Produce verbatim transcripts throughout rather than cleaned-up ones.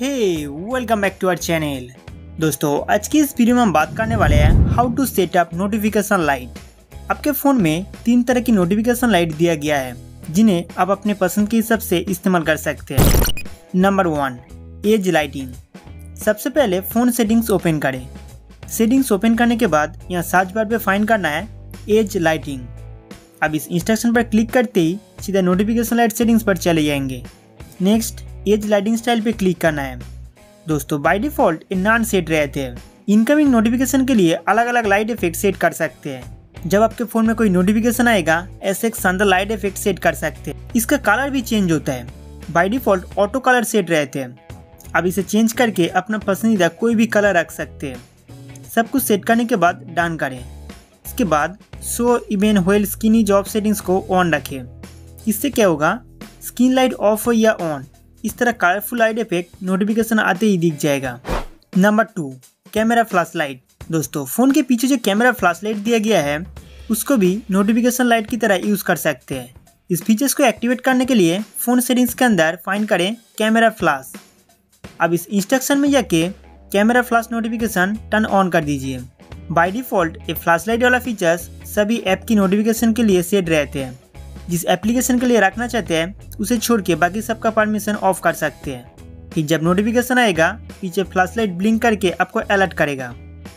Hey welcome back to our channel. दोस्तों आज की इस वीडियो में हम बात करने वाले हैं how to set up notification light. आपके फ़ोन में तीन तरह की नोटिफिकेशन लाइट दिया गया है जिन्हें आप अपने पसंद के हिसाब से इस्तेमाल कर सकते हैं। Number one, edge lighting. सबसे पहले फ़ोन सेटिंग्स ओपन करें। सेटिंग्स ओपन करने के बाद यहाँ सर्च बार पे फाइंड करना है एज लाइटिंग। अब इस इंस्ट्रक्शन पर क्लिक करते ही सीधा नोटिफिकेशन लाइट सेटिंग्स पर चले जाएंगे। नेक्स्ट एज लाइटिंग स्टाइल पे क्लिक करना है। दोस्तों बाय डिफ़ॉल्ट ये नॉन सेट रहते हैं। इनकमिंग नोटिफिकेशन के लिए अलग अलग लाइट इफेक्ट सेट कर सकते हैं। जब आपके फ़ोन में कोई नोटिफिकेशन आएगा ऐसे एक शानदार लाइट इफेक्ट सेट कर सकते हैं। इसका कलर भी चेंज होता है। By default auto colour set रहते हैं। अब इसे चेंज करके अपना पसंदीदा कोई भी कलर रख सकते हैं। सब कुछ सेट करने के बाद डन करें। इसके बाद show even while screen is off settings को ऑन रखें। इससे क्या होगा, स्क्रीन लाइट ऑफ हो या ऑन, इस तरह कलरफुल लाइट इफेक्ट नोटिफिकेशन आते ही दिख जाएगा। Number two, camera flash light. दोस्तों फ़ोन के पीछे जो कैमरा फ्लैश लाइट दिया गया है उसको भी नोटिफिकेशन लाइट की तरह यूज़ कर सकते हैं। इस फीचर्स को एक्टिवेट करने के लिए फ़ोन सेटिंग्स के अंदर फाइंड करें कैमरा फ्लैश। अब इस इंस्ट्रक्शन में जाके camera flash notification turn on कर दीजिए। बाय डिफ़ॉल्ट ये फ्लैश लाइट वाला फीचर्स सभी ऐप की नोटिफिकेशन के लिए सेट रहते हैं। जिस एप्लीकेशन के लिए रखना चाहते हैं उसे छोड़ के बाकी सबका परमिशन ऑफ कर सकते हैं। फिर जब नोटिफिकेशन आएगा पीछे फ्लैश लाइट ब्लिंक करके आपको अलर्ट करेगा।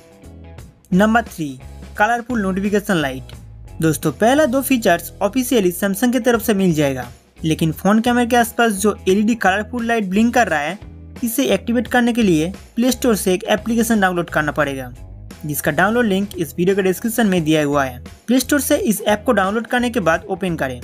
Number three, colourful notification light. दोस्तों पहला दो फीचर्स ऑफिशियली सैमसंग की तरफ से मिल जाएगा, लेकिन फ़ोन कैमरे के आसपास जो एलईडी कलरफुल लाइट ब्लिंक कर रहा है इसे एक्टिवेट करने के लिए प्ले स्टोर से एक एप्लीकेशन डाउनलोड करना पड़ेगा, जिसका डाउनलोड लिंक इस वीडियो के डिस्क्रिप्शन में दिया हुआ है। प्ले स्टोर से इस ऐप को डाउनलोड करने के बाद ओपन करें।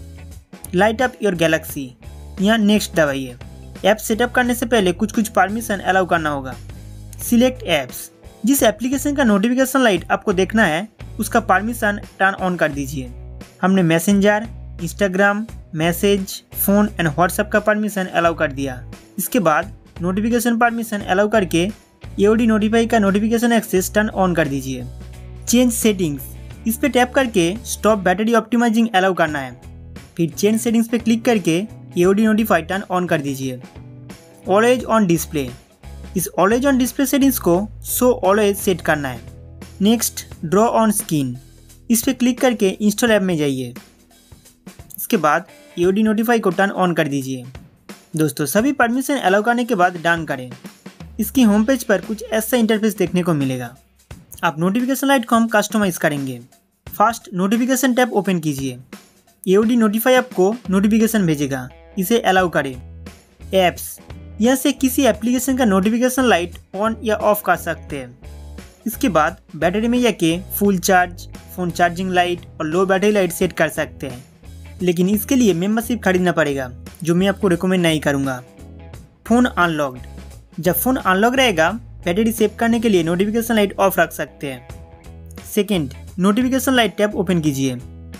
लाइट अप योर गैलेक्सी, यहाँ नेक्स्ट दबाइए। ऐप सेटअप करने से पहले कुछ कुछ परमिशन अलाउ करना होगा। Select apps. जिस एप्लीकेशन का नोटिफिकेशन लाइट आपको देखना है उसका परमिशन टर्न ऑन कर दीजिए। हमने Messenger, Instagram, message, phone and WhatsApp का परमिशन अलाउ कर दिया। इसके बाद नोटिफिकेशन परमिशन अलाउ करके एओडी नोटिफाई का नोटिफिकेशन एक्सेस टर्न ऑन कर दीजिए। चेंज सेटिंग्स, इस पे टैप करके स्टॉप बैटरी ऑप्टिमाइजिंग अलाउ करना है। फिर चेंज सेटिंग्स पे क्लिक करके एओडी नोटिफाई टर्न ऑन कर दीजिए। ऑलवेज ऑन डिस्प्ले, इस ऑलवेज ऑन डिस्प्ले सेटिंग्स को शो ऑलवेज सेट करना है। नेक्स्ट ड्रॉ ऑन स्क्रीन, इस पे क्लिक करके इंस्टॉल ऐप में जाइए। इसके बाद एओडी नोटिफाई को टर्न ऑन कर दीजिए। दोस्तों सभी परमिशन अलाउ करने के बाद डन करें। इसकी होम पेज पर कुछ ऐसा इंटरफेस देखने को मिलेगा। आप नोटिफिकेशन लाइट को हम कस्टमाइज करेंगे। फर्स्ट नोटिफिकेशन टैब ओपन कीजिए। एओडी नोटिफाई आपको नोटिफिकेशन भेजेगा, इसे अलाउ करें। ऐप्स, यहाँ से किसी एप्लीकेशन का नोटिफिकेशन लाइट ऑन या ऑफ कर सकते हैं। इसके बाद बैटरी में जाके full charge, phone charging light और लो बैटरी लाइट सेट कर सकते हैं, लेकिन इसके लिए मेंबरशिप खरीदना पड़ेगा जो मैं आपको रिकमेंड नहीं करूँगा। फ़ोन अनलॉक्ड, जब फ़ोन अनलॉक रहेगा बैटरी सेव करने के लिए नोटिफिकेशन लाइट ऑफ रख सकते हैं। Second, notification light tab open कीजिए।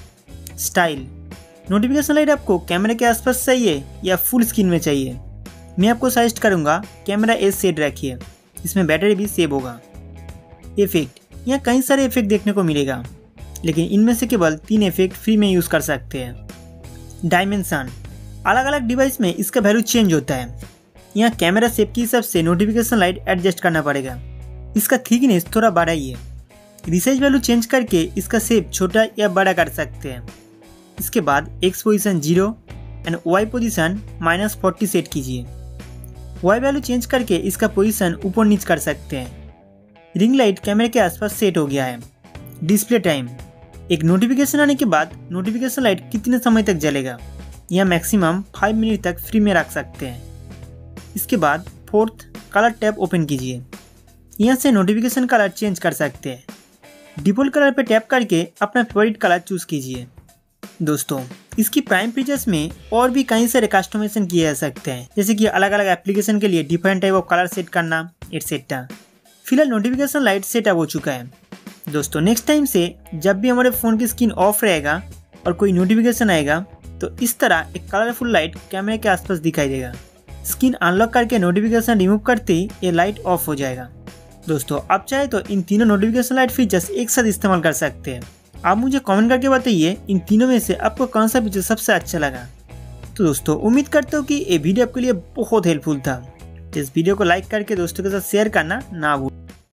स्टाइल, नोटिफिकेशन लाइट आपको कैमरे के आसपास चाहिए या फुल स्क्रीन में चाहिए? मैं आपको सजेस्ट करूंगा कैमरा एज सेट रखिए, इसमें बैटरी भी सेव होगा। इफेक्ट, यहाँ कई सारे इफेक्ट देखने को मिलेगा, लेकिन इनमें से केवल तीन इफेक्ट फ्री में यूज़ कर सकते हैं। डायमेंशन, अलग अलग डिवाइस में इसका वैल्यू चेंज होता है। यहाँ कैमरा शेप के हिसाब से नोटिफिकेशन लाइट एडजस्ट करना पड़ेगा। इसका थिकनेस थोड़ा बढ़ाइए। रिसाइज वैल्यू चेंज करके इसका शेप छोटा या बड़ा कर सकते हैं। इसके बाद X position zero and Y position minus forty set कीजिए। वाई वैल्यू चेंज करके इसका पोजीशन ऊपर नीचे कर सकते हैं। रिंग लाइट कैमरे के आसपास सेट हो गया है। डिस्प्ले टाइम, एक नोटिफिकेशन आने के बाद नोटिफिकेशन लाइट कितने समय तक जलेगा, यह मैक्सिमम फाइव मिनट तक फ्री में रख सकते हैं। इसके बाद फोर्थ, कलर टैब ओपन कीजिए। यहाँ से नोटिफिकेशन कलर चेंज कर सकते हैं। डिफ़ॉल्ट कलर पे टैप करके अपना फेवरेट कलर चूज़ कीजिए। दोस्तों इसकी प्राइम फीचर्स में और भी कई सारे कस्टमाइजेशन किए जा सकते हैं, जैसे कि अलग अलग एप्लीकेशन के लिए different type of colour set करना एटसेट्रा। फिलहाल नोटिफिकेशन लाइट सेटअप हो चुका है। दोस्तों नेक्स्ट टाइम से जब भी हमारे फ़ोन की स्क्रीन ऑफ रहेगा और कोई नोटिफिकेशन आएगा तो इस तरह एक कलरफुल लाइट कैमरे के आसपास दिखाई देगा। स्क्रीन अनलॉक करके नोटिफिकेशन रिमूव करते ही ये लाइट ऑफ हो जाएगा। दोस्तों आप चाहे तो इन तीनों नोटिफिकेशन लाइट फीचर्स एक साथ इस्तेमाल कर सकते हैं। आप मुझे कमेंट करके बताइए इन तीनों में से आपको कौन सा फीचर सबसे अच्छा लगा। तो दोस्तों उम्मीद करता हूँ कि ये वीडियो आपके लिए बहुत हेल्पफुल था। इस वीडियो को लाइक करके दोस्तों के साथ शेयर करना ना भूलें।